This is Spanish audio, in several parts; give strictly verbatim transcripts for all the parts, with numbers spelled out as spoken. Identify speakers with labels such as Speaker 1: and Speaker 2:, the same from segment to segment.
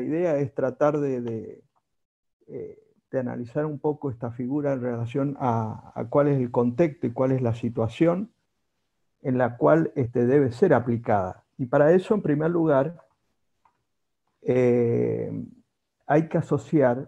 Speaker 1: idea es tratar de, de, eh, de analizar un poco esta figura en relación a, a cuál es el contexto y cuál es la situación en la cual este, debe ser aplicada. Y para eso, en primer lugar, eh, hay que asociar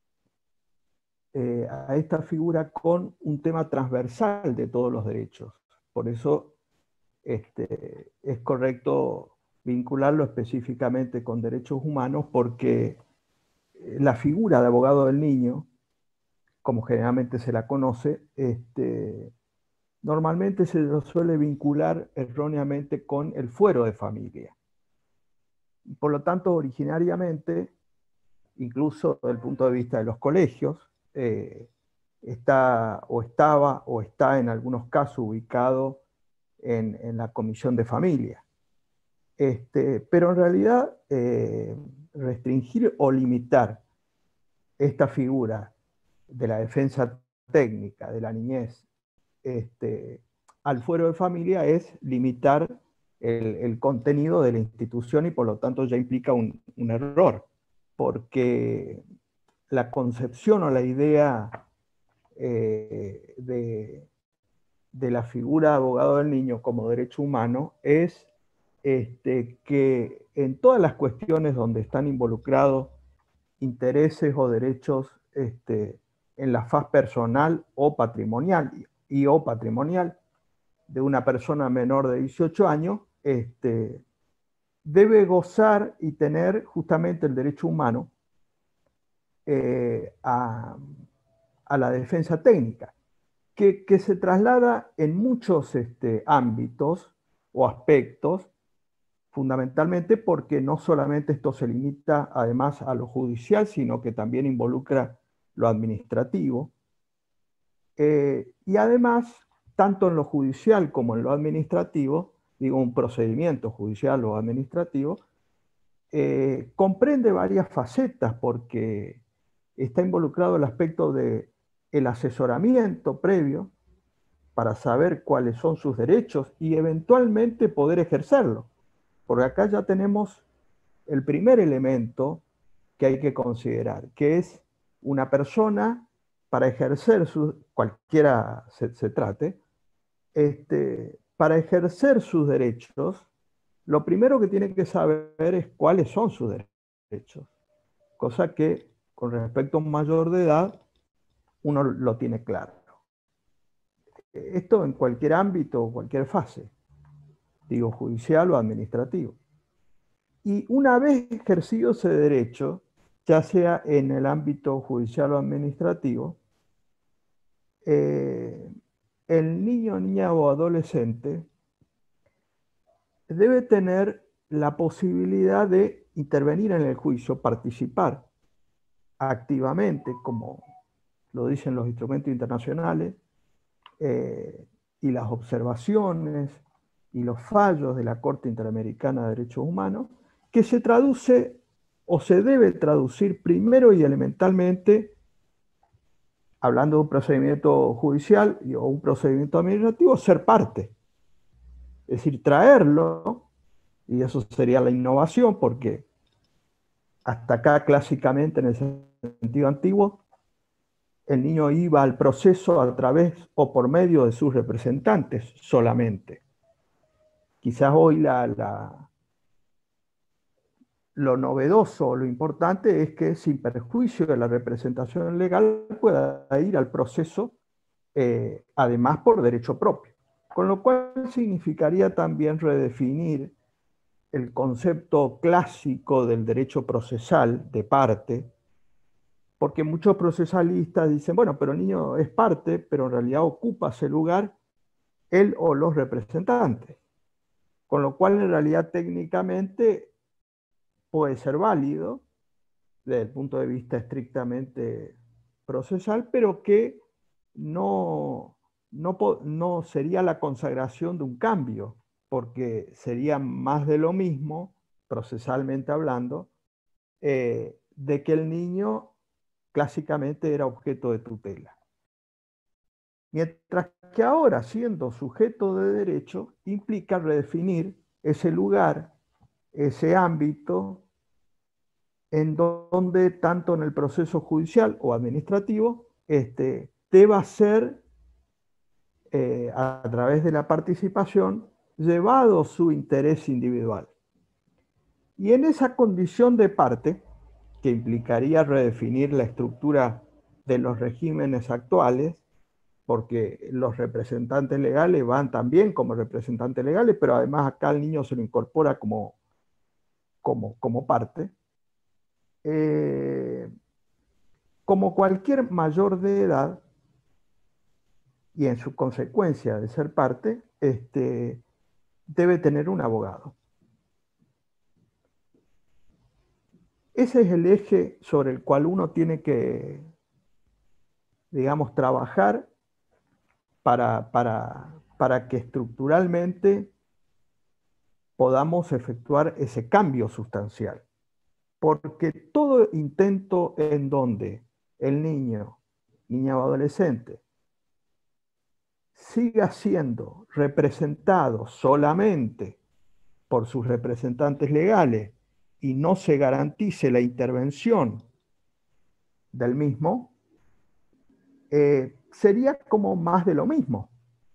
Speaker 1: eh, a esta figura con un tema transversal de todos los derechos. Por eso este, es correcto vincularlo específicamente con derechos humanos, porque la figura de abogado del niño, como generalmente se la conoce, este, normalmente se lo suele vincular erróneamente con el fuero de familia. Por lo tanto, originariamente, incluso desde el punto de vista de los colegios, eh, está o estaba o está en algunos casos ubicado en, en la comisión de familia. Este, pero en realidad, eh, restringir o limitar esta figura de la defensa técnica de la niñez este, al fuero de familia es limitar el, el, contenido de la institución y por lo tanto ya implica un, un error, porque la concepción o la idea eh, de, de la figura de abogado del niño como derecho humano es este, que en todas las cuestiones donde están involucrados intereses o derechos este, en la faz personal o patrimonial y o patrimonial de una persona menor de dieciocho años, este, debe gozar y tener justamente el derecho humano eh, a, a, la defensa técnica, que, que se traslada en muchos este, ámbitos o aspectos, fundamentalmente porque no solamente esto se limita además a lo judicial, sino que también involucra lo administrativo. Eh, y además, tanto en lo judicial como en lo administrativo, digo un procedimiento judicial o administrativo, eh, comprende varias facetas porque está involucrado el aspecto del asesoramiento previo para saber cuáles son sus derechos y eventualmente poder ejercerlo. Porque acá ya tenemos el primer elemento que hay que considerar, que es una persona para ejercer sus, cualquiera se, se trate, este, para ejercer sus derechos, lo primero que tiene que saber es cuáles son sus derechos, cosa que con respecto a un mayor de edad uno lo tiene claro. Esto en cualquier ámbito, cualquier fase, digo judicial o administrativo. Y una vez ejercido ese derecho, ya sea en el ámbito judicial o administrativo, eh, el niño, niña o adolescente debe tener la posibilidad de intervenir en el juicio, participar activamente, como lo dicen los instrumentos internacionales, eh, y las observaciones y los fallos de la Corte Interamericana de Derechos Humanos, que se traduce o se debe traducir primero y elementalmente, hablando de un procedimiento judicial o un procedimiento administrativo, ser parte. Es decir, traerlo, y eso sería la innovación, porque hasta acá clásicamente en el sentido antiguo, el niño iba al proceso a través o por medio de sus representantes solamente. Quizás hoy la, la, lo novedoso, lo importante es que sin perjuicio de la representación legal pueda ir al proceso, eh, además por derecho propio. Con lo cual significaría también redefinir el concepto clásico del derecho procesal de parte, porque muchos procesalistas dicen, bueno, pero el niño es parte, pero en realidad ocupa ese lugar él o los representantes. Con lo cual, en realidad, técnicamente puede ser válido desde el punto de vista estrictamente procesal, pero que no, no, no sería la consagración de un cambio, porque sería más de lo mismo, procesalmente hablando, eh, de que el niño clásicamente era objeto de tutela. Mientras que ahora, siendo sujeto de derecho, implica redefinir ese lugar, ese ámbito, en donde tanto en el proceso judicial o administrativo este, deba ser, eh, a través de la participación, llevado su interés individual. Y en esa condición de parte, que implicaría redefinir la estructura de los regímenes actuales, porque los representantes legales van también como representantes legales, pero además acá el niño se lo incorpora como, como, como parte. Eh, como cualquier mayor de edad, y en su consecuencia de ser parte, este, debe tener un abogado. Ese es el eje sobre el cual uno tiene que, digamos, trabajar para, para, para que estructuralmente podamos efectuar ese cambio sustancial. Porque todo intento en donde el niño, niña o adolescente, siga siendo representado solamente por sus representantes legales y no se garantice la intervención del mismo, eh, sería como más de lo mismo.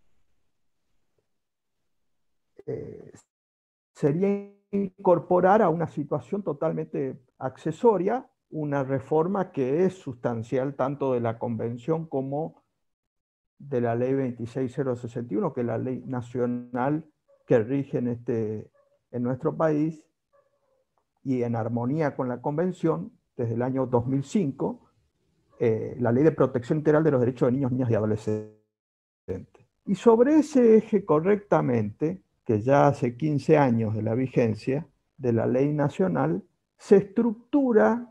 Speaker 1: Eh, sería incorporar a una situación totalmente accesoria una reforma que es sustancial tanto de la Convención como de la Ley veintiséis mil sesenta y uno, que es la ley nacional que rige en, este, en nuestro país, y en armonía con la Convención, desde el año dos mil cinco, eh, la Ley de Protección Integral de los Derechos de Niños, Niñas y Adolescentes. Y sobre ese eje correctamente, que ya hace quince años de la vigencia de la ley nacional, se estructura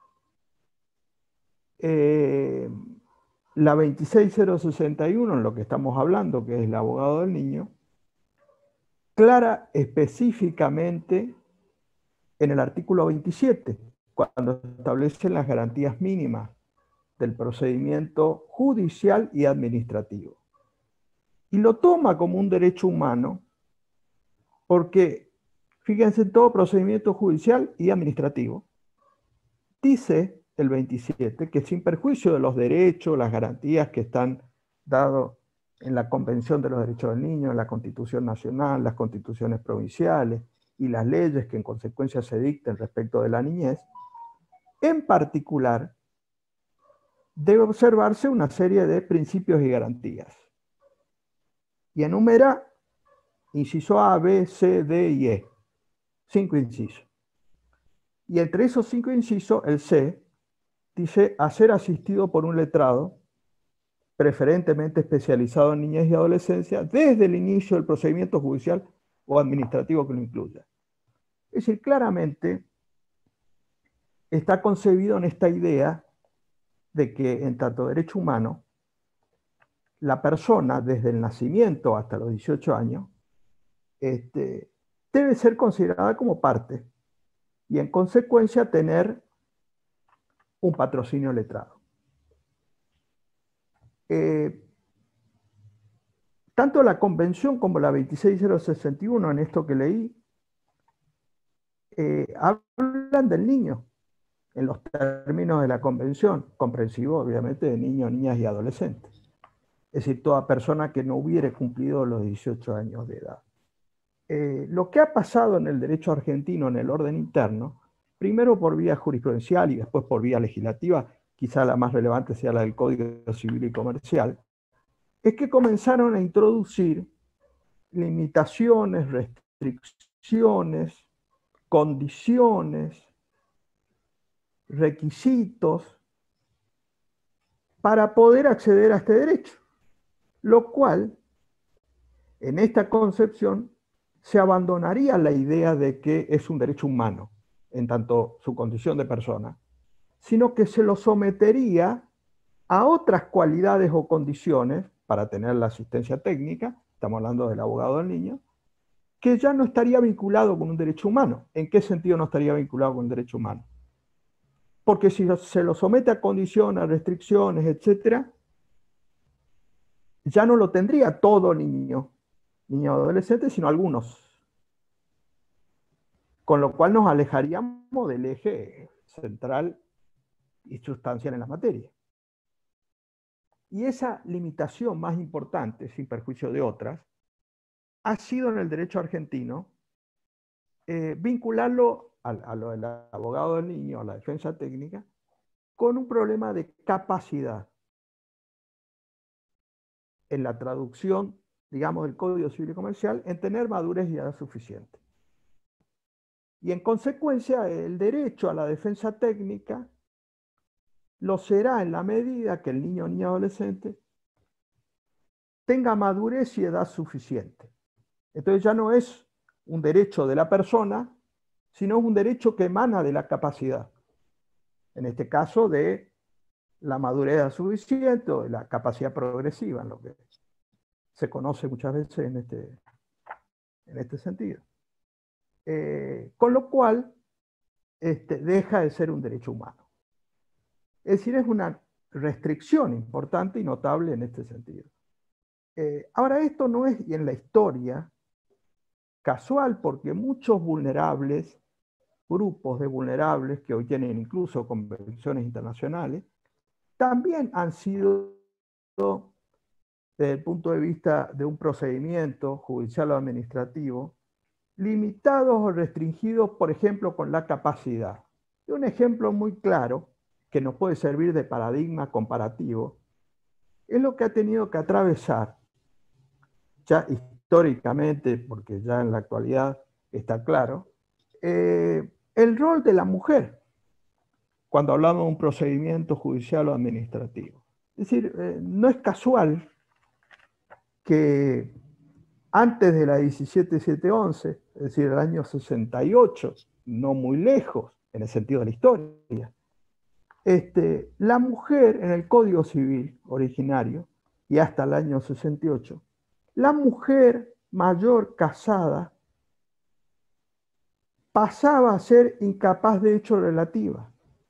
Speaker 1: eh, la veintiséis mil sesenta y uno, en lo que estamos hablando, que es el abogado del niño, clara específicamente en el artículo veintisiete, cuando establece las garantías mínimas del procedimiento judicial y administrativo. Y lo toma como un derecho humano porque, fíjense, en todo procedimiento judicial y administrativo, dice el veintisiete que sin perjuicio de los derechos, las garantías que están dados en la Convención de los Derechos del Niño, en la Constitución Nacional, las constituciones provinciales y las leyes que en consecuencia se dicten respecto de la niñez, en particular, debe observarse una serie de principios y garantías. Y enumera inciso A, B, C, D y E. Cinco incisos. Y entre esos cinco incisos, el C dice a ser asistido por un letrado, preferentemente especializado en niñez y adolescencia, desde el inicio del procedimiento judicial o administrativo que lo incluya. Es decir, claramente está concebido en esta idea de que en tanto derecho humano, la persona desde el nacimiento hasta los dieciocho años este, debe ser considerada como parte y en consecuencia tener un patrocinio letrado. Eh, tanto la Convención como la veintiséis mil sesenta y uno, en esto que leí, eh, hablan del niño en los términos de la Convención, comprensivo obviamente de niños, niñas y adolescentes. Es decir, toda persona que no hubiere cumplido los dieciocho años de edad. Eh, lo que ha pasado en el derecho argentino en el orden interno, primero por vía jurisprudencial y después por vía legislativa, quizá la más relevante sea la del Código Civil y Comercial, es que comenzaron a introducir limitaciones, restricciones, condiciones, requisitos para poder acceder a este derecho, lo cual, en esta concepción, se abandonaría la idea de que es un derecho humano, en tanto su condición de persona, sino que se lo sometería a otras cualidades o condiciones para tener la asistencia técnica, estamos hablando del abogado del niño, que ya no estaría vinculado con un derecho humano. ¿En qué sentido no estaría vinculado con un derecho humano? Porque si se lo somete a condiciones, a restricciones, etcétera, ya no lo tendría todo niño, niño o adolescente, sino algunos. Con lo cual nos alejaríamos del eje central y sustancial en la materia. Y esa limitación más importante, sin perjuicio de otras, ha sido en el derecho argentino eh, vincularlo a, a lo del abogado del niño, a la defensa técnica, con un problema de capacidad en la traducción, digamos, del Código Civil y Comercial, en tener madurez y edad suficiente. Y en consecuencia, el derecho a la defensa técnica lo será en la medida que el niño o niña adolescente tenga madurez y edad suficiente. Entonces ya no es un derecho de la persona, sino un derecho que emana de la capacidad. En este caso de la madurez suficiente o de la capacidad progresiva, en lo que se conoce muchas veces en este, en este sentido. Eh, con lo cual, este, deja de ser un derecho humano. Es decir, es una restricción importante y notable en este sentido. Eh, ahora, esto no es en la historia casual, porque muchos vulnerables, grupos de vulnerables que hoy tienen incluso convenciones internacionales, también han sido, desde el punto de vista de un procedimiento judicial o administrativo, limitados o restringidos, por ejemplo, con la capacidad. Y un ejemplo muy claro, que nos puede servir de paradigma comparativo, es lo que ha tenido que atravesar, ya históricamente, porque ya en la actualidad está claro, eh, el rol de la mujer, cuando hablamos de un procedimiento judicial o administrativo. Es decir, eh, no es casual que antes de la diecisiete mil setecientos once, es decir, el año sesenta y ocho, no muy lejos en el sentido de la historia, este, la mujer en el Código Civil originario, y hasta el año sesenta y ocho, la mujer mayor casada pasaba a ser incapaz de hecho relativa,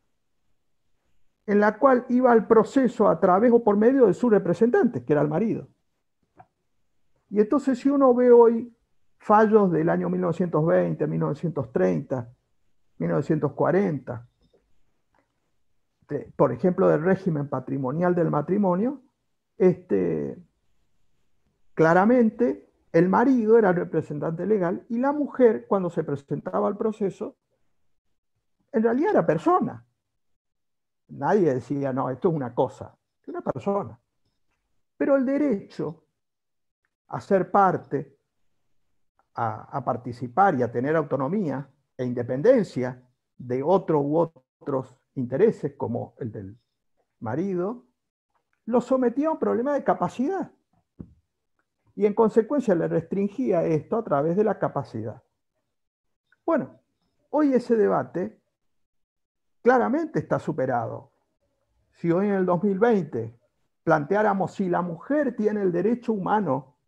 Speaker 1: en la cual iba al proceso a través o por medio de su representante, que era el marido. Y entonces, si uno ve hoy fallos del año mil novecientos veinte, mil novecientos treinta, mil novecientos cuarenta, de, por ejemplo, del régimen patrimonial del matrimonio, este, claramente el marido era el representante legal y la mujer, cuando se presentaba al proceso, en realidad era persona. Nadie decía, no, esto es una cosa, es una persona. Pero el derecho a ser parte, a, a participar y a tener autonomía e independencia de otro u otros intereses, como el del marido, lo sometía a un problema de capacidad. Y en consecuencia le restringía esto a través de la capacidad. Bueno, hoy ese debate claramente está superado. Si hoy en el dos mil veinte planteáramos si la mujer tiene el derecho humano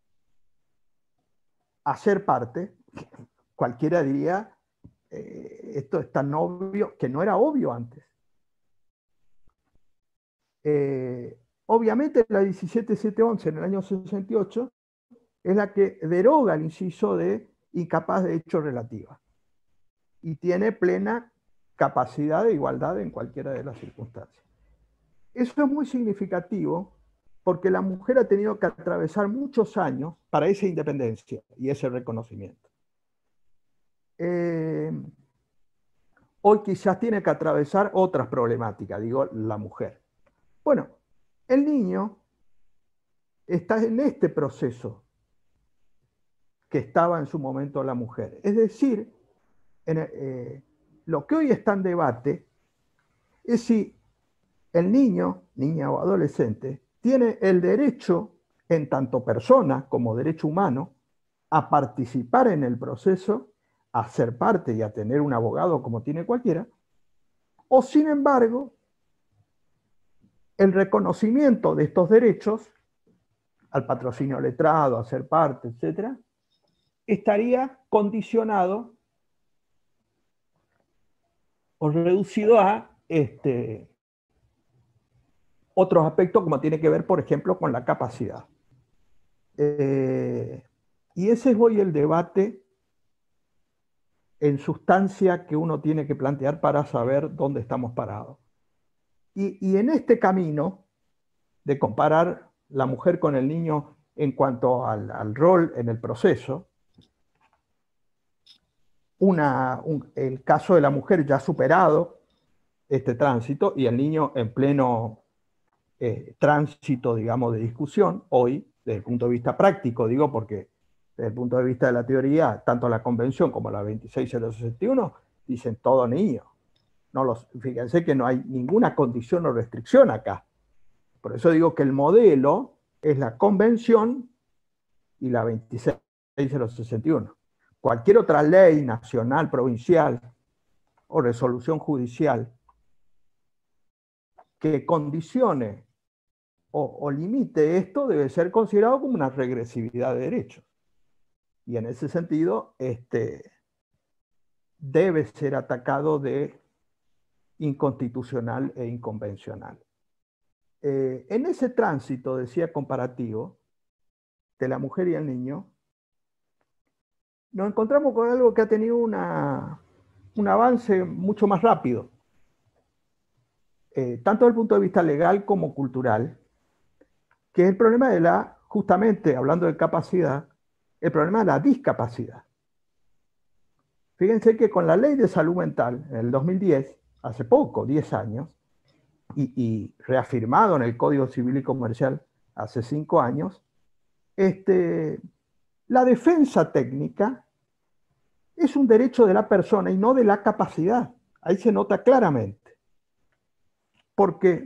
Speaker 1: a ser parte, cualquiera diría, eh, esto es tan obvio, que no era obvio antes. Eh, obviamente la diecisiete mil setecientos once en el año sesenta y ocho es la que deroga el inciso de incapaz de hecho relativa y tiene plena capacidad de igualdad en cualquiera de las circunstancias. Eso es muy significativo porque la mujer ha tenido que atravesar muchos años para esa independencia y ese reconocimiento. Eh, hoy quizás tiene que atravesar otras problemáticas, digo, la mujer. Bueno, el niño está en este proceso que estaba en su momento la mujer. Es decir, en, eh, lo que hoy está en debate es si el niño, niña o adolescente, tiene el derecho, en tanto persona como derecho humano, a participar en el proceso, a ser parte y a tener un abogado como tiene cualquiera, o sin embargo, el reconocimiento de estos derechos, al patrocinio letrado, a ser parte, etcétera, estaría condicionado o reducido a este, otros aspectos como tiene que ver, por ejemplo, con la capacidad. Eh, y ese es hoy el debate en sustancia que uno tiene que plantear para saber dónde estamos parados. Y, y en este camino de comparar la mujer con el niño en cuanto al, al rol en el proceso, una, un, el caso de la mujer ya ha superado este tránsito y el niño en pleno eh, tránsito, digamos, de discusión, hoy, desde el punto de vista práctico, digo, porque desde el punto de vista de la teoría, tanto la convención como la veintiséis mil sesenta y uno dicen todo niño. No los, fíjense que no hay ninguna condición o restricción acá. Por eso digo que el modelo es la convención y la veintiséis mil sesenta y uno. Cualquier otra ley nacional, provincial o resolución judicial que condicione o, o limite esto debe ser considerado como una regresividad de derechos. Y en ese sentido, este, debe ser atacado de inconstitucional e inconvencional. Eh, en ese tránsito, decía, comparativo de la mujer y el niño, nos encontramos con algo que ha tenido una, un avance mucho más rápido, eh, tanto desde el punto de vista legal como cultural, que es el problema de la, justamente hablando de capacidad, el problema de la discapacidad. Fíjense que con la ley de salud mental, en el dos mil diez, hace poco, diez años, y, y reafirmado en el Código Civil y Comercial hace cinco años, este, la defensa técnica es un derecho de la persona y no de la capacidad. Ahí se nota claramente. Porque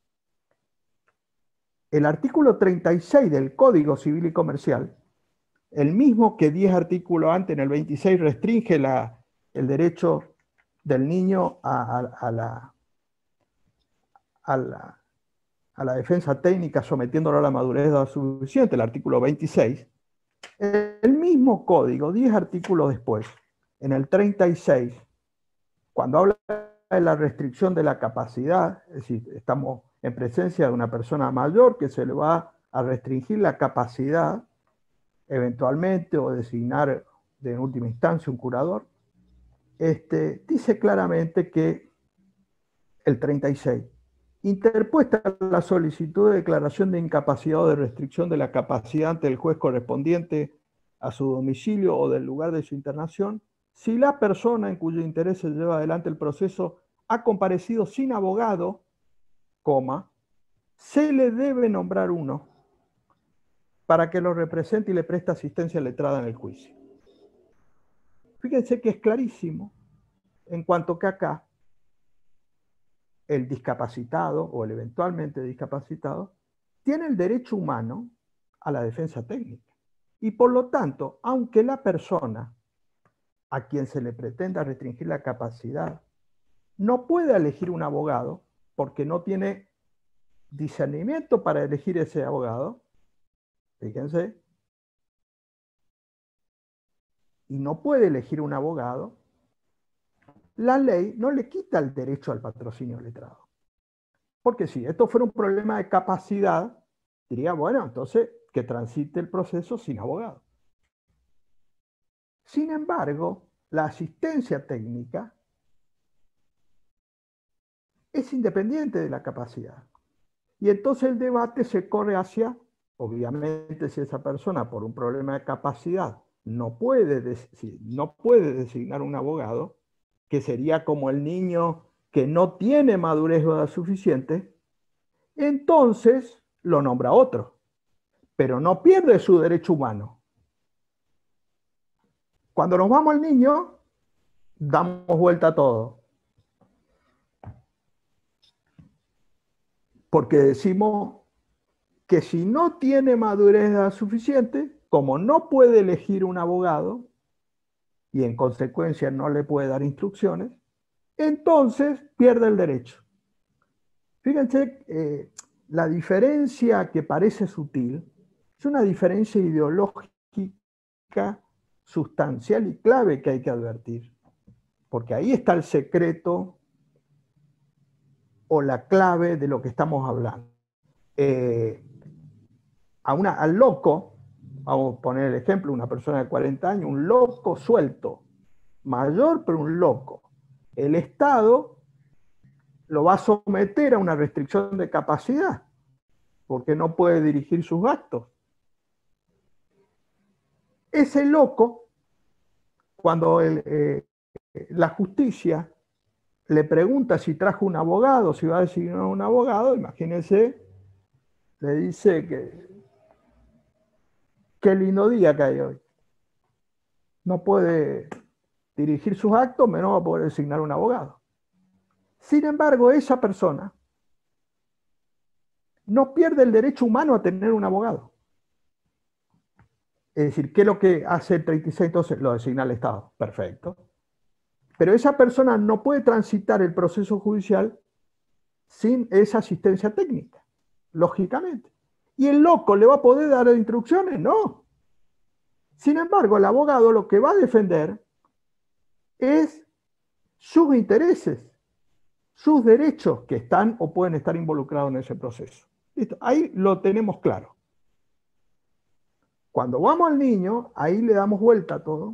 Speaker 1: el artículo treinta y seis del Código Civil y Comercial, el mismo que diez artículos antes, en el veintiséis, restringe la, el derecho del niño a, a, a, la, a, la, a la defensa técnica sometiéndolo a la madurez de edad suficiente, el artículo veintiséis, el mismo código, diez artículos después, en el treinta y seis, cuando habla de la restricción de la capacidad, es decir, estamos en presencia de una persona mayor que se le va a restringir la capacidad eventualmente o designar de, en última instancia un curador, este, dice claramente que el treinta y seis, interpuesta la solicitud de declaración de incapacidad o de restricción de la capacidad ante el juez correspondiente a su domicilio o del lugar de su internación, si la persona en cuyo interés se lleva adelante el proceso ha comparecido sin abogado, coma, se le debe nombrar uno para que lo represente y le preste asistencia letrada en el juicio. Fíjense que es clarísimo, en cuanto que acá el discapacitado o el eventualmente discapacitado tiene el derecho humano a la defensa técnica. Y por lo tanto, aunque la persona a quien se le pretenda restringir la capacidad no puede elegir un abogado porque no tiene discernimiento para elegir ese abogado, fíjense, y no puede elegir un abogado, la ley no le quita el derecho al patrocinio letrado. Porque si esto fuera un problema de capacidad, diría, bueno, entonces que transite el proceso sin abogado. Sin embargo, la asistencia técnica es independiente de la capacidad. Y entonces el debate se corre hacia, obviamente, si esa persona por un problema de capacidad no puede, no puede designar un abogado, que sería como el niño que no tiene madurez o edad suficiente, entonces lo nombra otro, pero no pierde su derecho humano. Cuando nos vamos al niño, damos vuelta a todo. Porque decimos que si no tiene madurez de edad suficiente, como no puede elegir un abogado, y en consecuencia no le puede dar instrucciones, entonces pierde el derecho. Fíjense, eh, la diferencia que parece sutil es una diferencia ideológica sustancial y clave que hay que advertir, porque ahí está el secreto o la clave de lo que estamos hablando. Eh, a una, al loco, vamos a poner el ejemplo, una persona de cuarenta años, un loco suelto, mayor, pero un loco. El Estado lo va a someter a una restricción de capacidad, porque no puede dirigir sus gastos. Ese loco, cuando el, eh, la justicia le pregunta si trajo un abogado, si va a designar un abogado, imagínense, le dice que qué lindo día que hay hoy. No puede dirigir sus actos, menos va a poder designar un abogado. Sin embargo, esa persona no pierde el derecho humano a tener un abogado. Es decir, ¿qué es lo que hace el treinta y seis? Entonces lo designa el Estado. Perfecto. Pero esa persona no puede transitar el proceso judicial sin esa asistencia técnica, lógicamente. ¿Y el loco le va a poder dar instrucciones? No. Sin embargo, el abogado lo que va a defender es sus intereses, sus derechos que están o pueden estar involucrados en ese proceso. ¿Listo? Ahí lo tenemos claro. Cuando vamos al niño, ahí le damos vuelta a todo,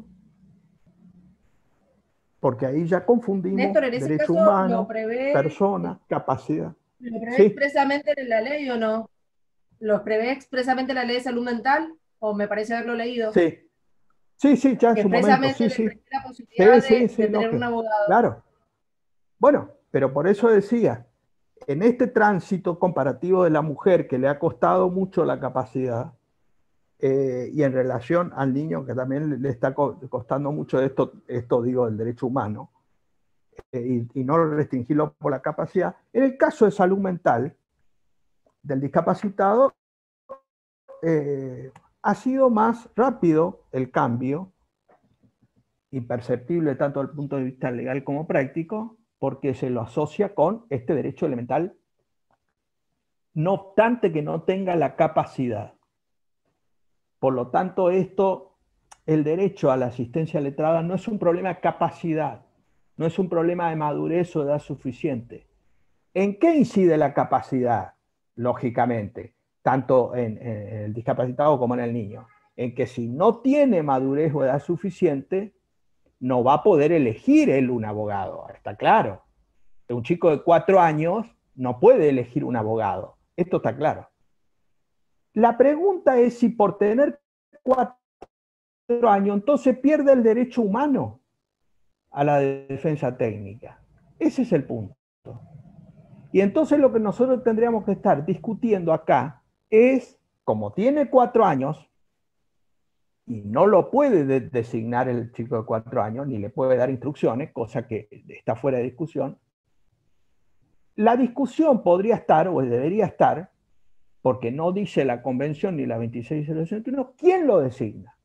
Speaker 1: porque ahí ya confundimos
Speaker 2: Néstor, en ese
Speaker 1: derecho
Speaker 2: caso, ¿lo
Speaker 1: humano,
Speaker 2: prevé,
Speaker 1: persona, capacidad.
Speaker 2: lo prevé
Speaker 1: Sí,
Speaker 2: expresamente en la ley o no? ¿Lo prevé expresamente en la ley de salud mental? ¿O me parece haberlo leído?
Speaker 1: sí, sí, sí, ya en
Speaker 2: Que
Speaker 1: su momento,
Speaker 2: expresamente
Speaker 1: sí,
Speaker 2: le
Speaker 1: sí,
Speaker 2: prevé la
Speaker 1: sí,
Speaker 2: posibilidad
Speaker 1: sí,
Speaker 2: de,
Speaker 1: sí,
Speaker 2: de tener un
Speaker 1: lógico,
Speaker 2: abogado.
Speaker 1: claro. Bueno, pero por eso decía, en este tránsito comparativo de la mujer que le ha costado mucho la capacidad, eh, y en relación al niño que también le está costando mucho esto, esto digo, del derecho humano, eh, y, y no restringirlo por la capacidad, en el caso de salud mental del discapacitado, eh, ha sido más rápido el cambio, imperceptible tanto desde el punto de vista legal como práctico, porque se lo asocia con este derecho elemental, no obstante que no tenga la capacidad. Por lo tanto, esto, el derecho a la asistencia letrada no es un problema de capacidad, no es un problema de madurez o de edad suficiente. ¿En qué incide la capacidad? Lógicamente, tanto en, en el discapacitado como en el niño. En que si no tiene madurez o edad suficiente, no va a poder elegir él un abogado, está claro. Un chico de cuatro años no puede elegir un abogado, esto está claro. La pregunta es si por tener cuatro años entonces pierde el derecho humano a la defensa técnica. Ese es el punto. Y entonces lo que nosotros tendríamos que estar discutiendo acá es, como tiene cuatro años, y no lo puede de designar el chico de cuatro años, ni le puede dar instrucciones, cosa que está fuera de discusión, la discusión podría estar, o debería estar, porque no dice la convención ni la veintiséis cero sesenta y uno, ¿quién lo designa?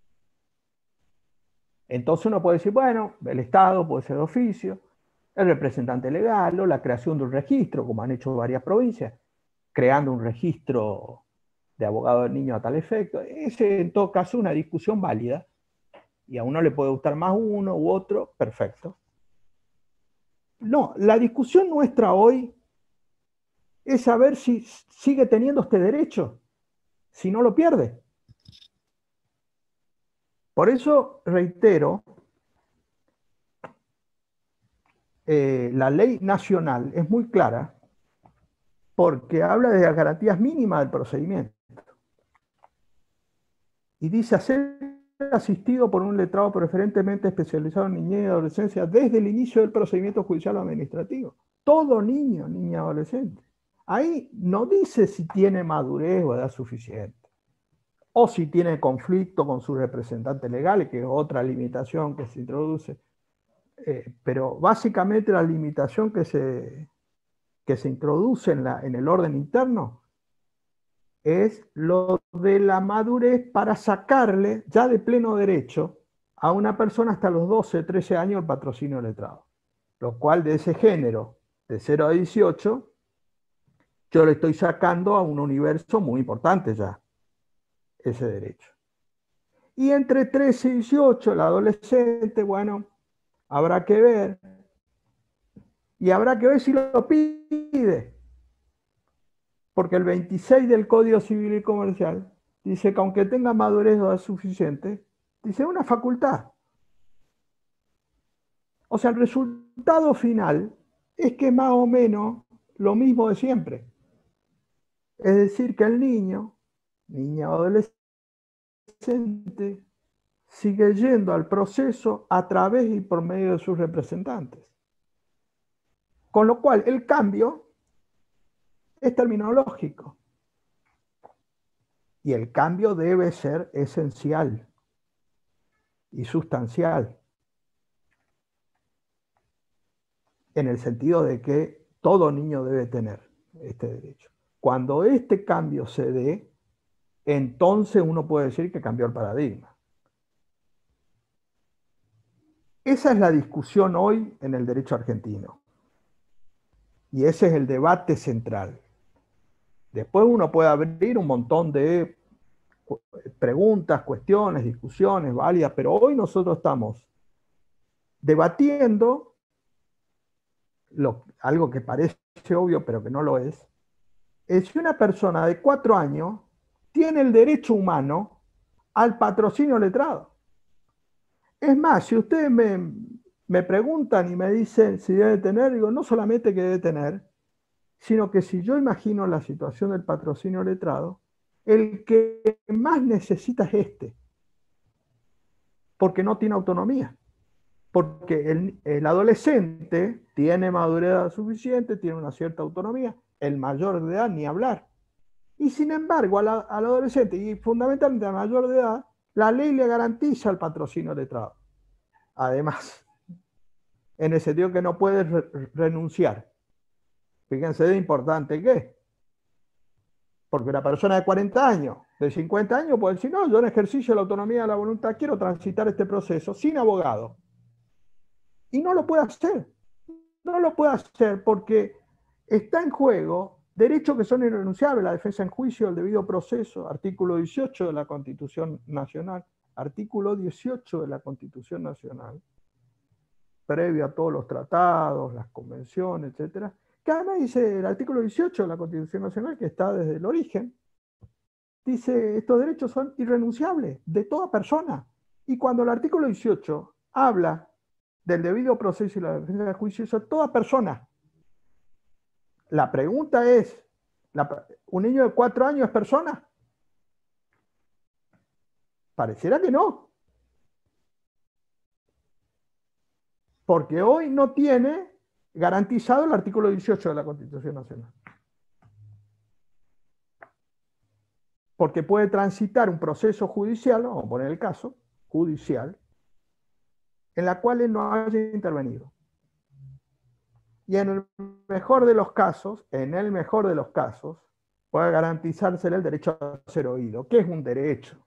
Speaker 1: Entonces uno puede decir, bueno, el Estado puede ser de oficio, el representante legal, o la creación de un registro, como han hecho varias provincias, creando un registro de abogado del niño a tal efecto. Es en todo caso una discusión válida, y a uno le puede gustar más uno u otro, perfecto. No, la discusión nuestra hoy es saber si sigue teniendo este derecho, si no lo pierde. Por eso reitero, eh, la ley nacional es muy clara porque habla de las garantías mínimas del procedimiento. Y dice hacer asistido por un letrado preferentemente especializado en niñez y adolescencia desde el inicio del procedimiento judicial o administrativo. Todo niño, niña, adolescente. Ahí no dice si tiene madurez o edad suficiente, o si tiene conflicto con sus representantes legales, que es otra limitación que se introduce. Eh, pero básicamente la limitación que se, que se introduce en, la, en el orden interno es lo de la madurez para sacarle ya de pleno derecho a una persona hasta los doce, trece años el patrocinio letrado. Lo cual de ese género, de cero a dieciocho, yo le estoy sacando a un universo muy importante ya, ese derecho. Y entre trece y dieciocho, el adolescente, bueno, habrá que ver. Y habrá que ver si lo pide. Porque el veintiséis del Código Civil y Comercial dice que aunque tenga madurez o edad suficiente, dice una facultad. O sea, el resultado final es que es más o menos lo mismo de siempre. Es decir, que el niño, niña o adolescente, sigue yendo al proceso a través y por medio de sus representantes. Con lo cual, el cambio es terminológico. Y el cambio debe ser esencial y sustancial. En el sentido de que todo niño debe tener este derecho. Cuando este cambio se dé, entonces uno puede decir que cambió el paradigma. Esa es la discusión hoy en el derecho argentino. Y ese es el debate central. Después uno puede abrir un montón de preguntas, cuestiones, discusiones válidas, pero hoy nosotros estamos debatiendo lo, algo que parece obvio, pero que no lo es, es si una persona de cuatro años tiene el derecho humano al patrocinio letrado. Es más, si ustedes me, me preguntan y me dicen si debe tener, digo, no solamente que debe tener, sino que si yo imagino la situación del patrocinio letrado, el que más necesita es este, porque no tiene autonomía. Porque el, el adolescente tiene madurez suficiente, tiene una cierta autonomía, el mayor de edad ni hablar. Y sin embargo, al, al adolescente, y fundamentalmente al mayor de edad, la ley le garantiza el patrocinio letrado. Además, en el sentido que no puede re renunciar. Fíjense de importante que es. Porque una persona de cuarenta años, de cincuenta años, puede decir, no, yo en ejercicio de la autonomía de la voluntad quiero transitar este proceso sin abogado. Y no lo puede hacer. No lo puede hacer porque está en juego derechos que son irrenunciables, la defensa en juicio, el debido proceso, artículo dieciocho de la Constitución Nacional, artículo dieciocho de la Constitución Nacional, previo a todos los tratados, las convenciones, etcétera, que además dice el artículo dieciocho de la Constitución Nacional, que está desde el origen, dice estos derechos son irrenunciables de toda persona. Y cuando el artículo dieciocho habla del debido proceso y la defensa del juicio, eso es toda persona. La pregunta es, ¿la, ¿un niño de cuatro años es persona? Pareciera que no. Porque hoy no tiene garantizado el artículo dieciocho de la Constitución Nacional. Porque puede transitar un proceso judicial, vamos a poner el caso, judicial, en la cual él no haya intervenido. Y en el mejor de los casos, en el mejor de los casos, puede garantizarse el derecho a ser oído, que es un derecho.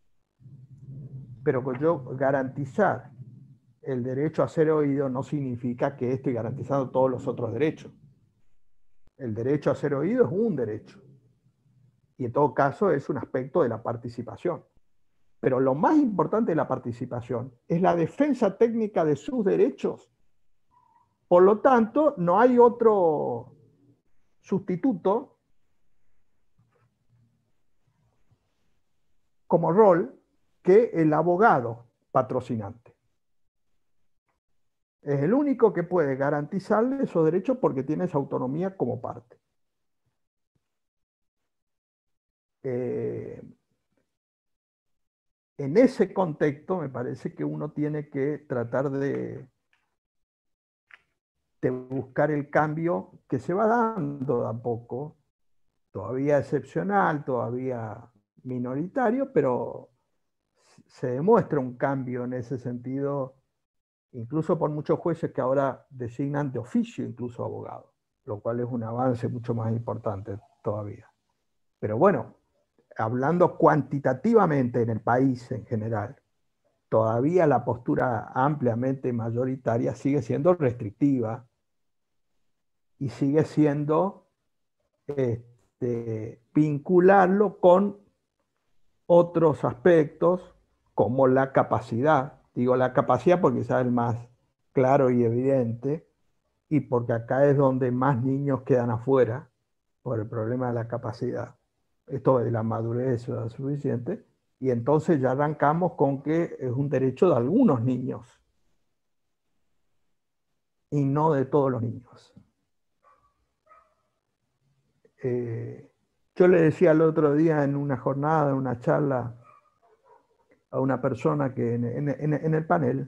Speaker 1: Pero yo garantizar el derecho a ser oído no significa que estoy garantizando todos los otros derechos. El derecho a ser oído es un derecho. Y en todo caso es un aspecto de la participación. Pero lo más importante de la participación es la defensa técnica de sus derechos. Por lo tanto, no hay otro sustituto como rol que el abogado patrocinante. Es el único que puede garantizarle esos derechos porque tiene esa autonomía como parte. Eh, en ese contexto me parece que uno tiene que tratar de, de buscar el cambio que se va dando de a poco, todavía excepcional, todavía minoritario, pero se demuestra un cambio en ese sentido, incluso por muchos jueces que ahora designan de oficio incluso abogados, lo cual es un avance mucho más importante todavía. Pero bueno, hablando cuantitativamente en el país en general, todavía la postura ampliamente mayoritaria sigue siendo restrictiva y sigue siendo este, vincularlo con otros aspectos como la capacidad. Digo la capacidad porque quizás es el más claro y evidente y porque acá es donde más niños quedan afuera por el problema de la capacidad. Esto de la madurez es suficiente. Y entonces ya arrancamos con que es un derecho de algunos niños. y no de todos los niños. Eh, yo le decía el otro día en una jornada, en una charla, a una persona que en, en, en, en el panel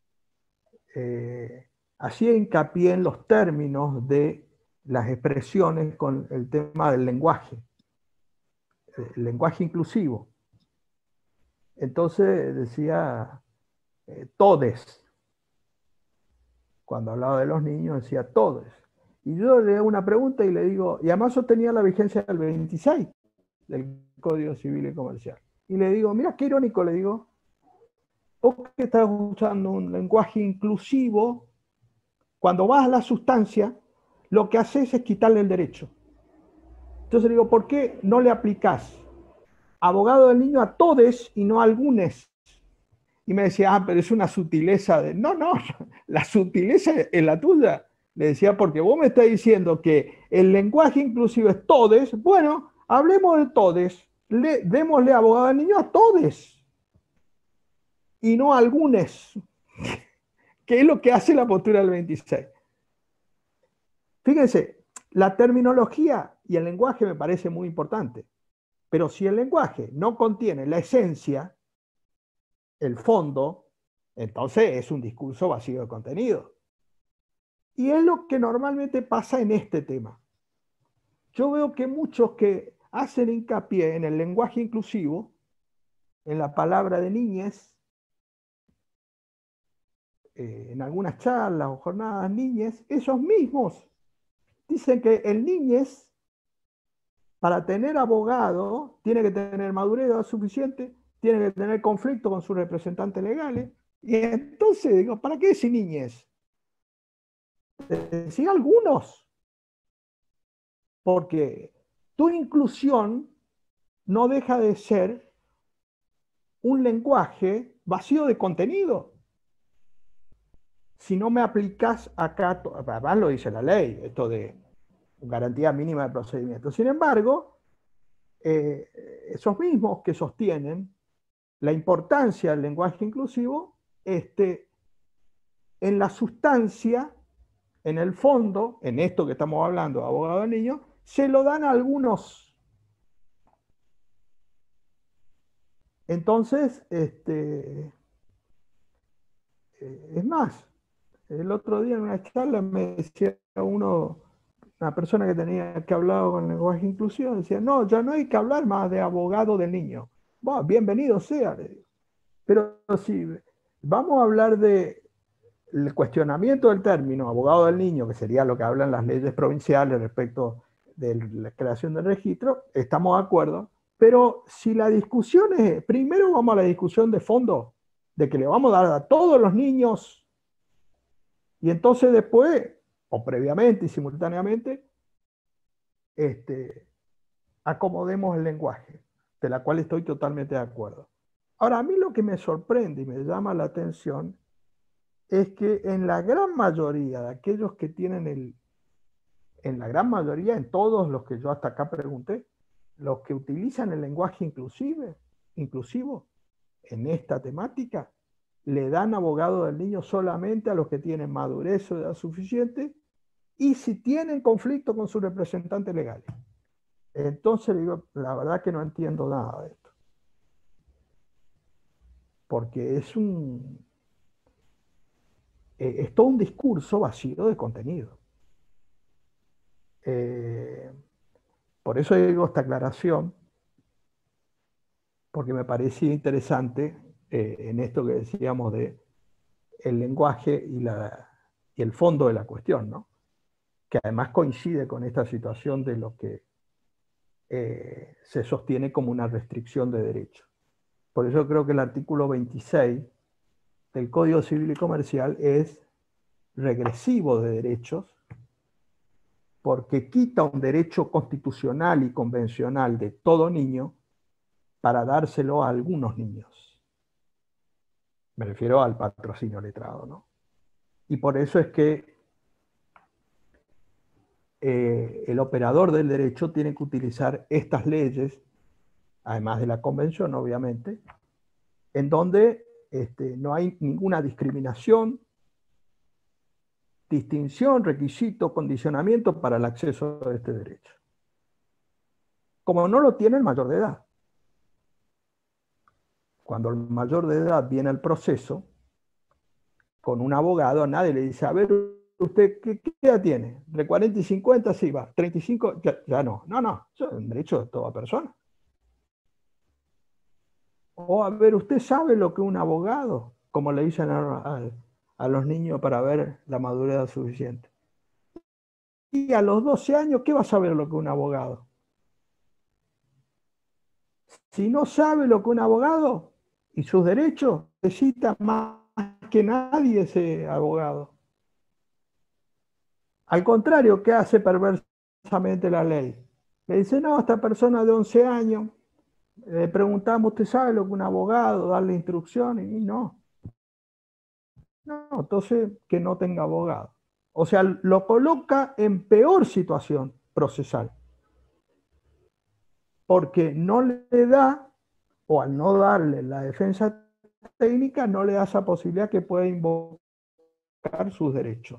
Speaker 1: eh, hacía hincapié en los términos de las expresiones con el tema del lenguaje, el lenguaje inclusivo. Entonces decía eh, todes. Cuando hablaba de los niños decía todes. Y yo le hago una pregunta y le digo, y además yo tenía la vigencia del veintiséis del Código Civil y Comercial. Y le digo, mira qué irónico, le digo, vos que estás usando un lenguaje inclusivo, cuando vas a la sustancia, lo que haces es quitarle el derecho. Entonces le digo, ¿por qué no le aplicás abogado del niño a todes y no a algunes? Y me decía, ah, pero es una sutileza de... No, no, la sutileza es la tuya. Le decía, porque vos me estás diciendo que el lenguaje inclusivo es todes. Bueno, hablemos de todes. Le, démosle abogado al niño a todes. Y no a algunos. Que es lo que hace la postura del veintiséis. Fíjense, la terminología y el lenguaje me parece muy importante. Pero si el lenguaje no contiene la esencia, el fondo, entonces es un discurso vacío de contenido. Y es lo que normalmente pasa en este tema. Yo veo que muchos que hacen hincapié en el lenguaje inclusivo, en la palabra de niñez, eh, en algunas charlas o jornadas niñez, esos mismos dicen que el niñez, para tener abogado, tiene que tener madurez suficiente, tiene que tener conflicto con sus representantes legales. Y entonces digo, ¿para qué decir niñez? Decir algunos. Porque tu inclusión no deja de ser un lenguaje vacío de contenido. Si no me aplicas acá, además lo dice la ley, esto de garantía mínima de procedimiento. Sin embargo, eh, esos mismos que sostienen la importancia del lenguaje inclusivo, este, en la sustancia, en el fondo, en esto que estamos hablando de abogado de niños, se lo dan a algunos. Entonces, este, eh, es más, el otro día en una charla me decía uno, una persona que tenía que hablar con lenguaje inclusivo, decía, no, ya no hay que hablar más de abogado del niño. Bueno, bienvenido sea, le digo. Pero si vamos a hablar de el cuestionamiento del término abogado del niño, que sería lo que hablan las leyes provinciales respecto de la creación del registro, estamos de acuerdo, pero si la discusión es, primero vamos a la discusión de fondo, de que le vamos a dar a todos los niños, y entonces después, o previamente y simultáneamente, este, acomodemos el lenguaje, de la cual estoy totalmente de acuerdo. Ahora, a mí lo que me sorprende y me llama la atención es que en la gran mayoría de aquellos que tienen el, en la gran mayoría, en todos los que yo hasta acá pregunté, los que utilizan el lenguaje inclusive, inclusivo en esta temática, le dan abogado del niño solamente a los que tienen madurez o edad suficiente y si tienen conflicto con sus representantes legales. Entonces digo, la verdad que no entiendo nada de esto. Porque es un... es todo un discurso vacío de contenido. Eh, por eso digo esta aclaración, porque me parecía interesante eh, en esto que decíamos de el lenguaje y, la, y el fondo de la cuestión, ¿no? Que además coincide con esta situación de lo que eh, se sostiene como una restricción de derechos. Por eso creo que el artículo veintiséis del Código Civil y Comercial es regresivo de derechos, porque quita un derecho constitucional y convencional de todo niño para dárselo a algunos niños. Me refiero al patrocinio letrado, ¿no? Y por eso es que eh, el operador del derecho tiene que utilizar estas leyes, además de la convención, obviamente, en donde este, no hay ninguna discriminación, distinción, requisito, condicionamiento para el acceso a este derecho. Como no lo tiene el mayor de edad. Cuando el mayor de edad viene al proceso, con un abogado, nadie le dice, a ver, ¿usted qué, qué edad tiene? ¿De cuarenta y cincuenta? Sí, va. ¿treinta y cinco? Ya, ya no. No, no. Eso es un derecho de toda persona. O, a ver, ¿usted sabe lo que un abogado? Como le dicen a, a, a los niños para ver la madurez suficiente. Y a los doce años, ¿qué va a saber lo que un abogado? Si no sabe lo que un abogado y sus derechos, necesita más que nadie ese abogado. Al contrario, ¿qué hace perversamente la ley? Le dice, no, esta persona de once años, le preguntamos, ¿usted sabe lo que un abogado? Darle instrucciones, y no. No, entonces que no tenga abogado. O sea, lo coloca en peor situación procesal. Porque no le da, o al no darle la defensa técnica, no le da esa posibilidad que pueda invocar sus derechos.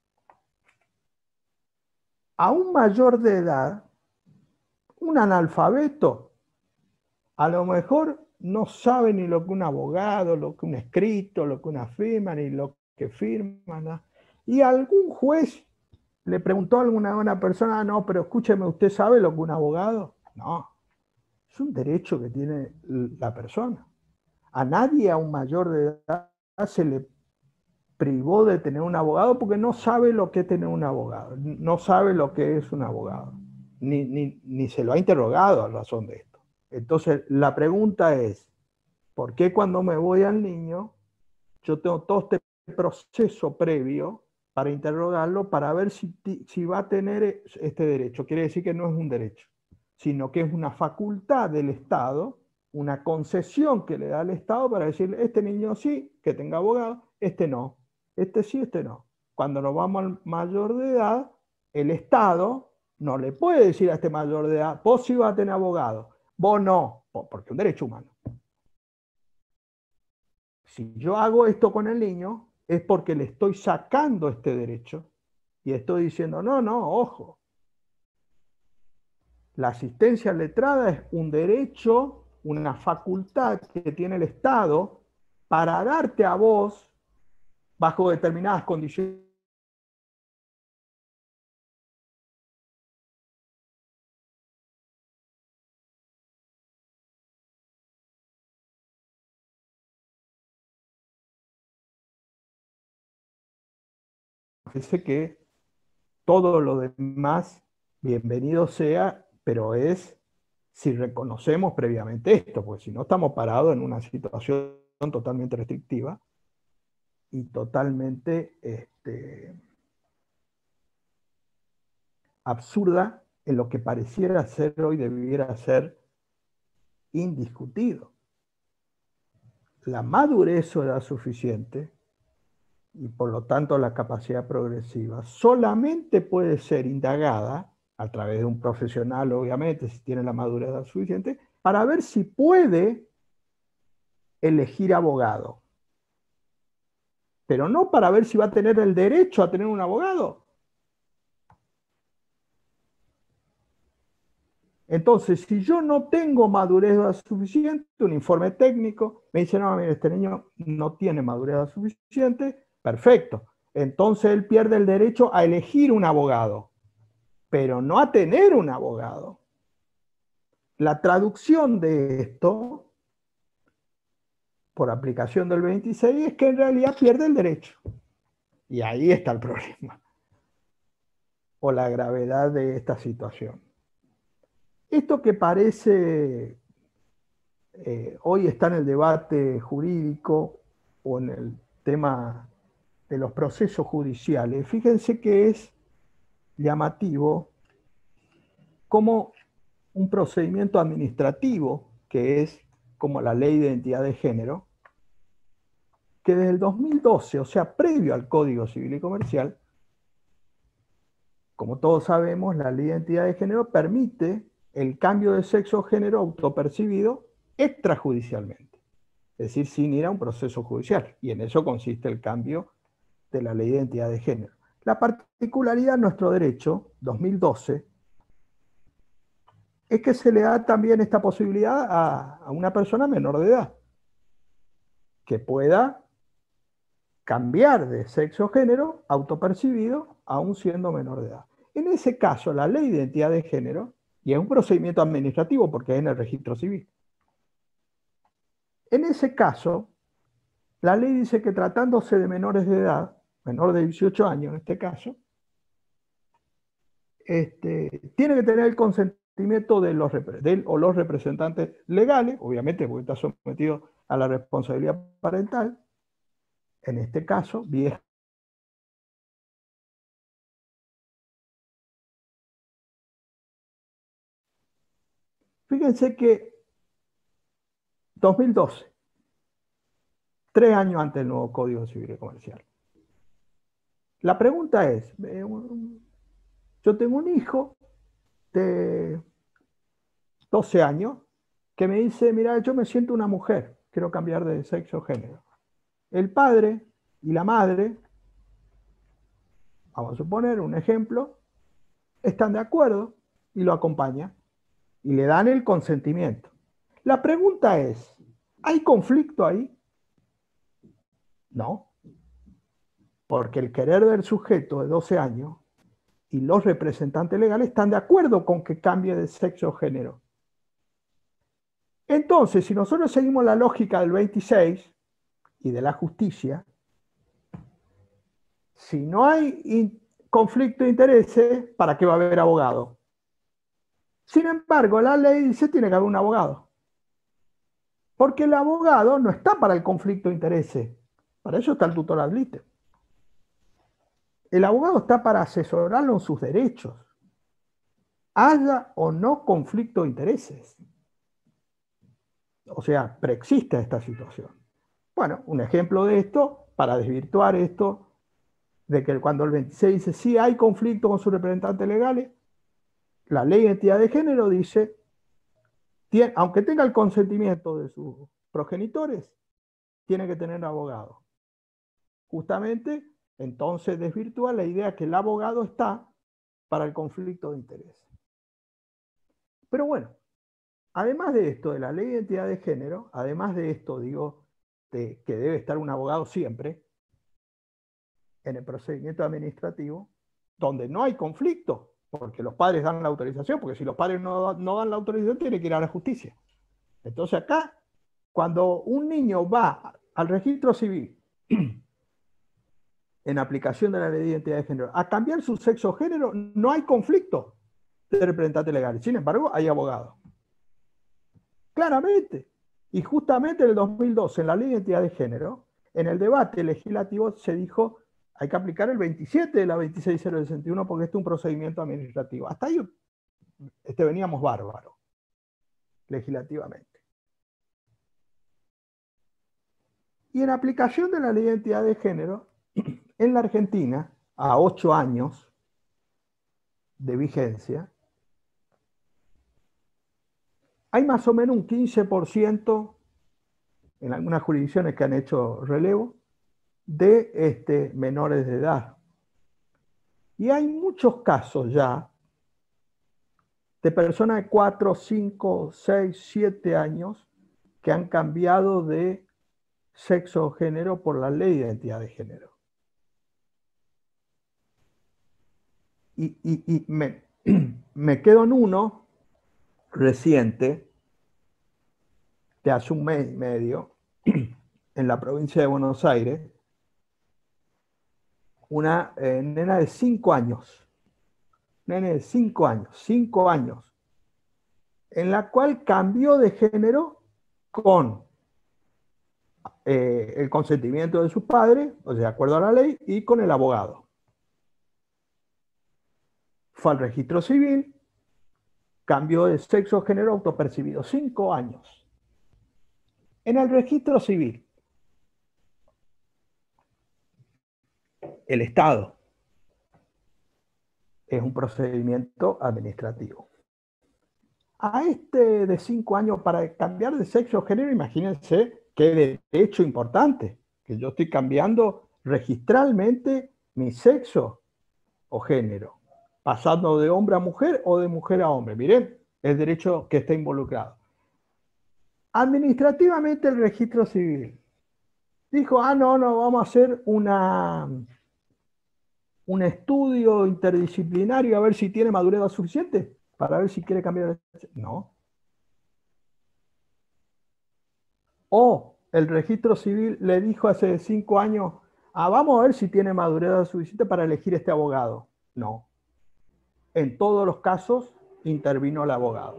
Speaker 1: A un mayor de edad, un analfabeto, a lo mejor no sabe ni lo que un abogado, lo que un escrito, lo que una firma, ni lo que firma, ¿no? Y algún juez le preguntó a alguna una persona, no, pero escúcheme, ¿usted sabe lo que un abogado? No, es un derecho que tiene la persona. A nadie, a un mayor de edad, se le privó de tener un abogado porque no sabe lo que es tener un abogado, no sabe lo que es un abogado, ni, ni, ni se lo ha interrogado a razón de esto. Entonces, la pregunta es, ¿por qué cuando me voy al niño, yo tengo todo este proceso previo para interrogarlo, para ver si, si va a tener este derecho? Quiere decir que no es un derecho, sino que es una facultad del Estado, una concesión que le da el Estado para decirle, este niño sí, que tenga abogado, este no, este sí, este no. Cuando nos vamos al mayor de edad, el Estado no le puede decir a este mayor de edad, vos sí vas a tener abogado, vos no, porque es un derecho humano. Si yo hago esto con el niño, es porque le estoy sacando este derecho y estoy diciendo, no, no, ojo. La asistencia letrada es un derecho, una facultad que tiene el Estado para darte a vos, bajo determinadas condiciones, parece que todo lo demás, bienvenido sea, pero es si reconocemos previamente esto, porque si no estamos parados en una situación totalmente restrictiva y totalmente este, absurda en lo que pareciera ser hoy debiera ser indiscutido. La madurez o edad suficiente y por lo tanto la capacidad progresiva solamente puede ser indagada a través de un profesional, obviamente, si tiene la madurez edad suficiente, para ver si puede elegir abogado. Pero no para ver si va a tener el derecho a tener un abogado. Entonces, si yo no tengo madurez suficiente, un informe técnico me dice, no, mire, este niño no tiene madurez suficiente, perfecto. Entonces él pierde el derecho a elegir un abogado, pero no a tener un abogado. La traducción de esto, por aplicación del veintiséis, es que en realidad pierde el derecho. Y ahí está el problema, o la gravedad de esta situación. Esto que parece, eh, hoy está en el debate jurídico o en el tema de los procesos judiciales, fíjense que es llamativo como un procedimiento administrativo, que es como la ley de identidad de género, que desde el dos mil doce, o sea, previo al Código Civil y Comercial, como todos sabemos, la ley de identidad de género permite el cambio de sexo o género autopercibido extrajudicialmente, es decir, sin ir a un proceso judicial, y en eso consiste el cambio de la ley de identidad de género. La particularidad de nuestro derecho, dos mil doce, es que se le da también esta posibilidad a, a una persona menor de edad, que pueda cambiar de sexo o género autopercibido aún siendo menor de edad. En ese caso, la ley de identidad de género, y es un procedimiento administrativo porque es en el registro civil, en ese caso, la ley dice que tratándose de menores de edad, menor de dieciocho años en este caso, este, tiene que tener el consentimiento de los, de, o los representantes legales, obviamente porque está sometido a la responsabilidad parental, en este caso, vieja. Fíjense que dos mil doce, tres años antes del nuevo Código Civil y Comercial. La pregunta es, yo tengo un hijo de doce años que me dice, mira, yo me siento una mujer, quiero cambiar de sexo o género. El padre y la madre, vamos a suponer un ejemplo, están de acuerdo y lo acompañan y le dan el consentimiento. La pregunta es, ¿hay conflicto ahí? No, porque el querer del sujeto de doce años y los representantes legales están de acuerdo con que cambie de sexo o género. Entonces, si nosotros seguimos la lógica del veintiséis y de la justicia, si no hay conflicto de intereses, ¿para qué va a haber abogado? Sin embargo, la ley dice que tiene que haber un abogado. Porque el abogado no está para el conflicto de intereses. Para eso está el tutor ad litem. El abogado está para asesorarlo en sus derechos, haya o no conflicto de intereses. O sea, preexiste esta situación. Bueno, un ejemplo de esto, para desvirtuar esto, de que cuando el veintiséis dice sí hay conflicto con sus representantes legales, la ley de identidad de género dice, tiene, aunque tenga el consentimiento de sus progenitores, tiene que tener abogado. Justamente, entonces desvirtúa la idea que el abogado está para el conflicto de interés. Pero bueno, además de esto, de la ley de identidad de género, además de esto, digo, de que debe estar un abogado siempre en el procedimiento administrativo, donde no hay conflicto, porque los padres dan la autorización, porque si los padres no, no dan la autorización, tiene que ir a la justicia. Entonces acá, cuando un niño va al registro civil, en aplicación de la ley de identidad de género, a cambiar su sexo o género, no hay conflicto de representantes legales. Sin embargo, hay abogados. Claramente. Y justamente en el dos mil doce, en la ley de identidad de género, en el debate legislativo se dijo, hay que aplicar el veintisiete de la veintiséis mil sesenta y uno porque este es un procedimiento administrativo. Hasta ahí este, veníamos bárbaros, legislativamente. Y en aplicación de la ley de identidad de género, en la Argentina, a ocho años de vigencia, hay más o menos un quince por ciento en algunas jurisdicciones que han hecho relevo de este, menores de edad. Y hay muchos casos ya de personas de cuatro, cinco, seis, siete años que han cambiado de sexo o género por la ley de identidad de género. Y, y, y me, me quedo en uno reciente, de hace un mes y medio, en la provincia de Buenos Aires, una eh, nena de cinco años, nene de cinco años, cinco años, en la cual cambió de género con eh, el consentimiento de sus padres, o sea, de acuerdo a la ley, y con el abogado. Fue al registro civil, cambió de sexo o género autopercibido, cinco años. En el registro civil, el Estado es un procedimiento administrativo. A este de cinco años, para cambiar de sexo o género, imagínense qué derecho importante, que yo estoy cambiando registralmente mi sexo o género, pasando de hombre a mujer o de mujer a hombre. Miren, el derecho que está involucrado. Administrativamente el registro civil dijo, ah, no, no, vamos a hacer una, un estudio interdisciplinario a ver si tiene madurez suficiente para ver si quiere cambiar. No. O el registro civil le dijo hace cinco años, ah, vamos a ver si tiene madurez suficiente para elegir este abogado. No. En todos los casos intervino el abogado.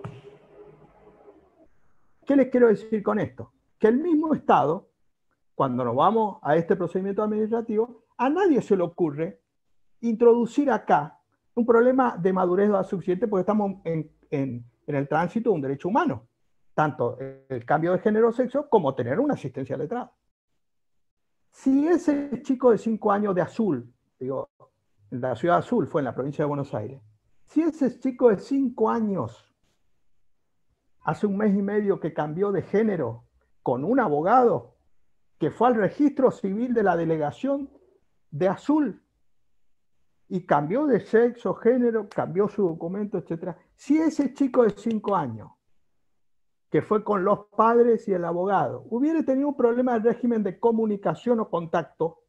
Speaker 1: ¿Qué les quiero decir con esto? Que el mismo Estado, cuando nos vamos a este procedimiento administrativo, a nadie se le ocurre introducir acá un problema de madurez suficiente porque estamos en, en, en el tránsito de un derecho humano, tanto el cambio de género o sexo como tener una asistencia letrada. Si ese chico de cinco años de Azul, digo, en la ciudad de Azul, fue en la provincia de Buenos Aires, si ese chico de cinco años hace un mes y medio que cambió de género con un abogado que fue al registro civil de la delegación de Azul y cambió de sexo, género, cambió su documento, etcétera. Si ese chico de cinco años, que fue con los padres y el abogado, hubiera tenido un problema de régimen de comunicación o contacto,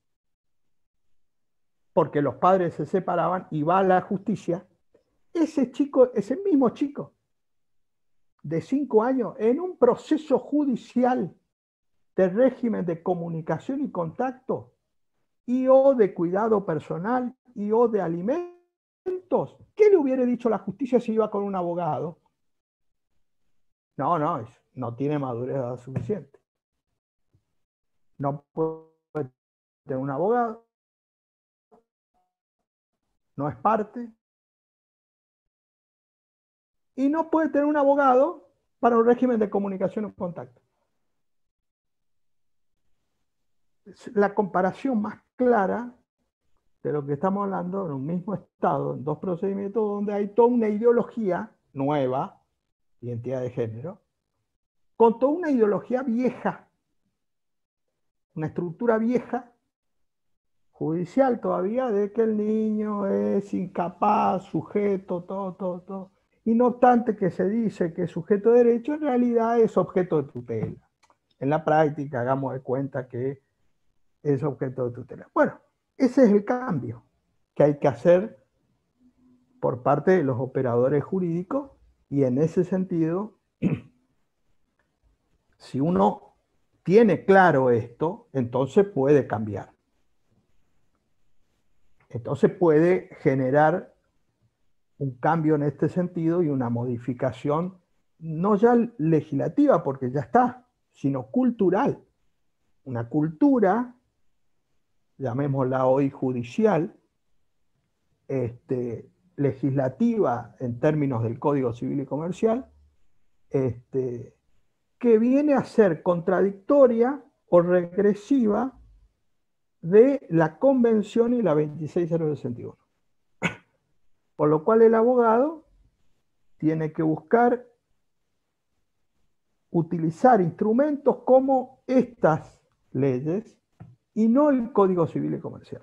Speaker 1: porque los padres se separaban y va a la justicia, ese chico, ese mismo chico de cinco años, en un proceso judicial de régimen de comunicación y contacto, y o de cuidado personal, y o de alimentos, ¿qué le hubiera dicho la justicia si iba con un abogado? No, no, no tiene madurez suficiente. No puede tener un abogado, no es parte, y no puede tener un abogado para un régimen de comunicación y contacto. La comparación más clara de lo que estamos hablando en un mismo estado, en dos procedimientos donde hay toda una ideología nueva, identidad de género, con toda una ideología vieja, una estructura vieja, judicial todavía, de que el niño es incapaz, sujeto, todo, todo, todo. Y no obstante que se dice que es sujeto de derecho, en realidad es objeto de tutela. En la práctica, hagamos de cuenta que es objeto de tutela. Bueno, ese es el cambio que hay que hacer por parte de los operadores jurídicos, y en ese sentido, si uno tiene claro esto, entonces puede cambiar. Entonces puede generar un cambio en este sentido y una modificación, no ya legislativa, porque ya está, sino cultural. Una cultura, llamémosla hoy judicial, este, legislativa en términos del Código Civil y Comercial, este, que viene a ser contradictoria o regresiva de la Convención y la veintiséis mil sesenta y uno. Por lo cual el abogado tiene que buscar utilizar instrumentos como estas leyes y no el Código Civil y Comercial.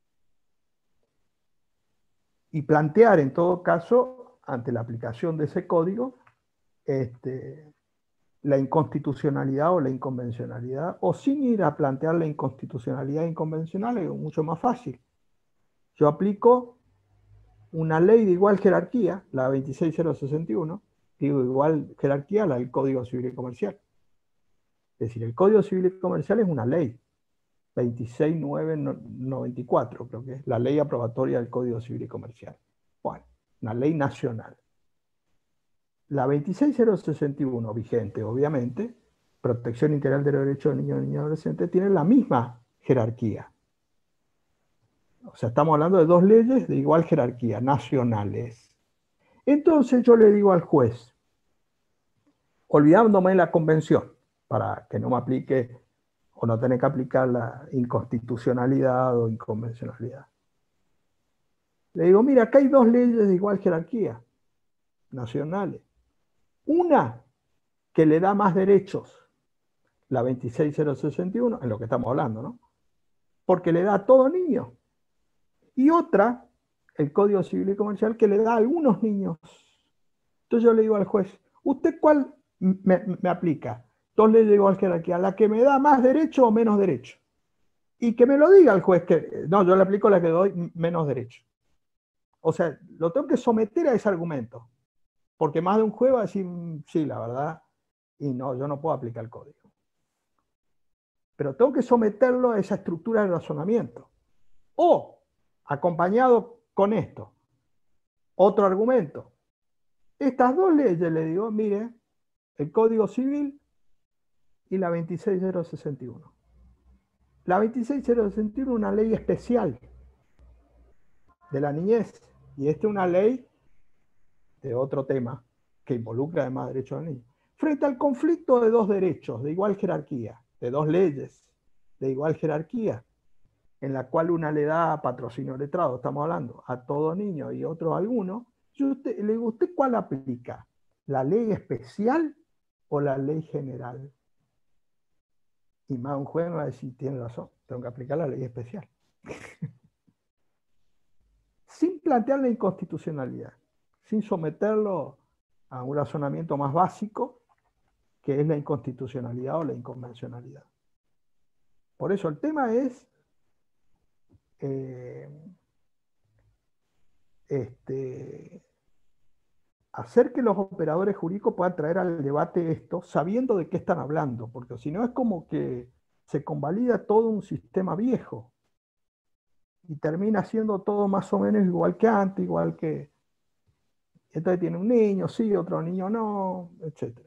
Speaker 1: Y plantear en todo caso, ante la aplicación de ese código, este, la inconstitucionalidad o la inconvencionalidad, o sin ir a plantear la inconstitucionalidad e inconvencional, es mucho más fácil. Yo aplico una ley de igual jerarquía, la veintiséis mil sesenta y uno, digo igual jerarquía a la del Código Civil y Comercial. Es decir, el Código Civil y Comercial es una ley, veintiséis mil novecientos noventa y cuatro, creo que es la ley aprobatoria del Código Civil y Comercial. Bueno, una ley nacional. La veintiséis mil sesenta y uno, vigente, obviamente, protección integral de los derechos de niños y niñas adolescentes, tiene la misma jerarquía. O sea, estamos hablando de dos leyes de igual jerarquía, nacionales. Entonces yo le digo al juez, olvidándome de la convención, para que no me aplique o no tener que aplicar la inconstitucionalidad o inconvencionalidad. Le digo, mira, acá hay dos leyes de igual jerarquía, nacionales. Una que le da más derechos, la veintiséis mil sesenta y uno, en lo que estamos hablando, ¿no? Porque le da a todo niño. Y otra el Código Civil y Comercial que le da a algunos niños. Entonces yo le digo al juez, ¿usted cuál me, me aplica? Entonces le digo al jerarquía, ¿la que me da más derecho o menos derecho? Y que me lo diga el juez, que no, yo le aplico la que doy menos derecho. O sea, lo tengo que someter a ese argumento, porque más de un juez va a decir, sí, la verdad, y no, yo no puedo aplicar el código. Pero tengo que someterlo a esa estructura de razonamiento. O, acompañado con esto, otro argumento. Estas dos leyes, le digo, mire, el Código Civil y la veintiséis mil sesenta y uno. La veintiséis mil sesenta y uno es una ley especial de la niñez, y esta es una ley de otro tema que involucra además derechos del niño. Frente al conflicto de dos derechos de igual jerarquía, de dos leyes de igual jerarquía, en la cual una le da patrocinio letrado, estamos hablando, a todo niño y otro a alguno, yo usted, le digo, ¿usted cuál aplica? ¿La ley especial o la ley general? Y más un juez me va a decir, tiene razón, tengo que aplicar la ley especial. Sin plantear la inconstitucionalidad, sin someterlo a un razonamiento más básico, que es la inconstitucionalidad o la inconvencionalidad. Por eso el tema es eh, este, hacer que los operadores jurídicos puedan traer al debate esto, sabiendo de qué están hablando, porque si no es como que se convalida todo un sistema viejo y termina siendo todo más o menos igual que antes, igual que... Entonces tiene un niño, sí, otro niño no, etcétera.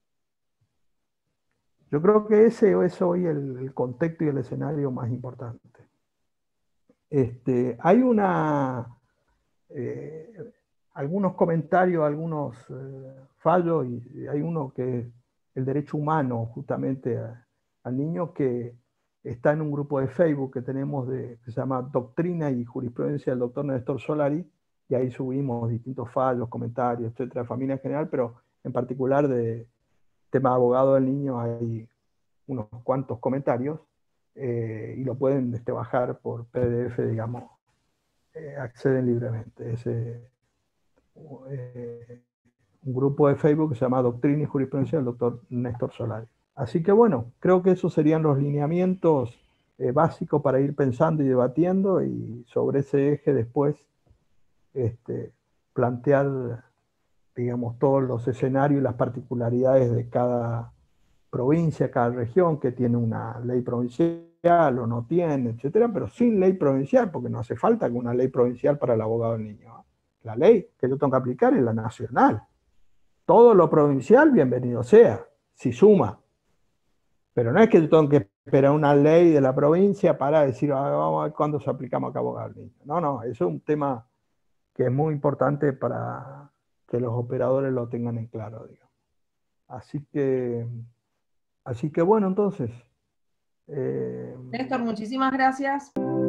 Speaker 1: Yo creo que ese es hoy el, el contexto y el escenario más importante. Este, hay una... Eh, algunos comentarios, algunos eh, fallos, y hay uno que es el derecho humano justamente a, al niño, que está en un grupo de Facebook que tenemos de, que se llama Doctrina y Jurisprudencia del doctor Néstor Solari, y ahí subimos distintos fallos, comentarios, etcétera, de familia en general, pero en particular de tema de abogado del niño hay unos cuantos comentarios, eh, y lo pueden este, bajar por P D F, digamos, eh, acceden libremente. Ese, eh, un grupo de Facebook que se llama Doctrina y Jurisprudencia del doctor Néstor Solari. Así que bueno, creo que esos serían los lineamientos eh, básicos para ir pensando y debatiendo, y sobre ese eje después este, plantear, digamos, todos los escenarios y las particularidades de cada provincia, cada región, que tiene una ley provincial o no tiene, etcétera, pero sin ley provincial, porque no hace falta que una ley provincial para el abogado del niño. La ley que yo tengo que aplicar es la nacional. Todo lo provincial, bienvenido sea, si suma. Pero no es que yo tengo que esperar una ley de la provincia para decir, ah, vamos a ver cuándo se aplicamos acá abogado del niño. No, no, eso es un tema que es muy importante para que los operadores lo tengan en claro, digamos. Así que, así que bueno, entonces... Eh,
Speaker 2: Néstor, muchísimas gracias.